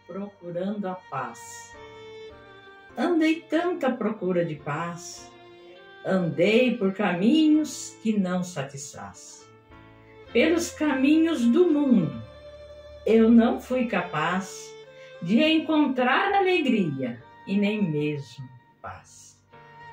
procurando a paz. Andei tanto à procura de paz, andei por caminhos que não satisfaz. Pelos caminhos do mundo, eu não fui capaz de encontrar alegria e nem mesmo paz.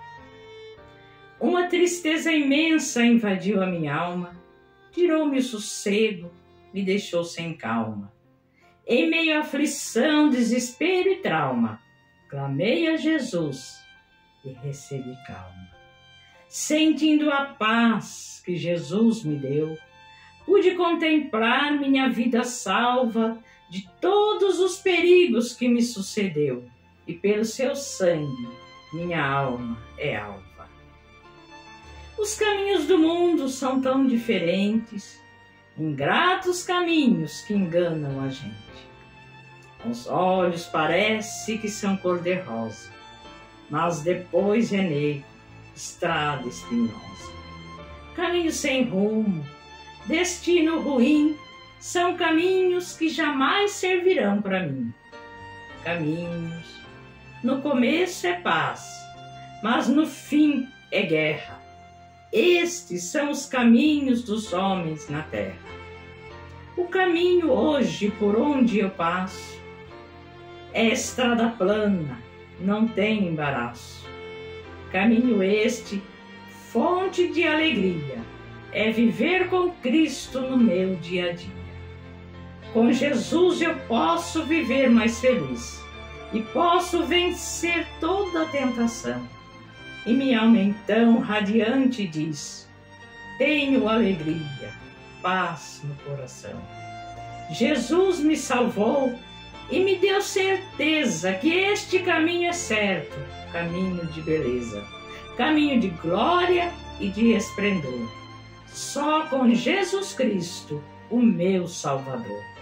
Uma tristeza imensa invadiu a minha alma, tirou-me o sossego, me deixou sem calma. Em meio à aflição, desespero e trauma, clamei a Jesus e recebi calma. Sentindo a paz que Jesus me deu, pude contemplar minha vida salva de todos os perigos que me sucedeu, e pelo seu sangue minha alma é alva. Os caminhos do mundo são tão diferentes, ingratos caminhos que enganam a gente. Aos olhos parece que são cor-de-rosa, mas depois é negro, estrada espinhosa. Caminho sem rumo, destino ruim, são caminhos que jamais servirão para mim. Caminhos, no começo é paz, mas no fim é guerra. Estes são os caminhos dos homens na terra. O caminho hoje por onde eu passo é estrada plana, não tem embaraço. Caminho este, fonte de alegria, é viver com Cristo no meu dia a dia. Com Jesus eu posso viver mais feliz e posso vencer toda a tentação. E minha alma então radiante diz: tenho alegria, paz no coração. Jesus me salvou e me deu certeza que este caminho é certo, caminho de beleza, caminho de glória e de esplendor. Só com Jesus Cristo, o meu Salvador.